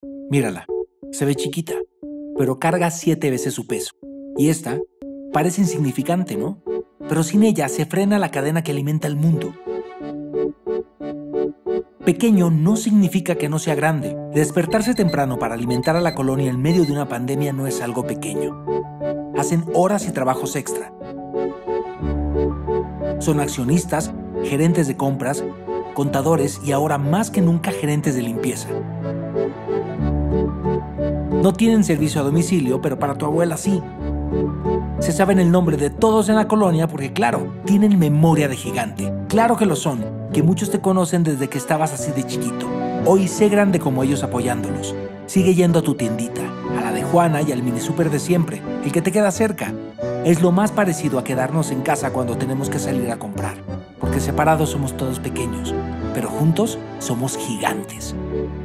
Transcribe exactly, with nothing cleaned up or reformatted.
Mírala, se ve chiquita, pero carga siete veces su peso. Y esta parece insignificante, ¿no? Pero sin ella se frena la cadena que alimenta el mundo. Pequeño no significa que no sea grande. Despertarse temprano para alimentar a la colonia en medio de una pandemia no es algo pequeño. Hacen horas y trabajos extra. Son accionistas, gerentes de compras, contadores y ahora más que nunca gerentes de limpieza. No tienen servicio a domicilio, pero para tu abuela sí. Se saben el nombre de todos en la colonia porque, claro, tienen memoria de gigante. Claro que lo son, que muchos te conocen desde que estabas así de chiquito. Hoy sé grande como ellos apoyándolos. Sigue yendo a tu tiendita, a la de Juana y al mini súper de siempre, el que te queda cerca. Es lo más parecido a quedarnos en casa cuando tenemos que salir a comprar. Porque separados somos todos pequeños, pero juntos somos gigantes.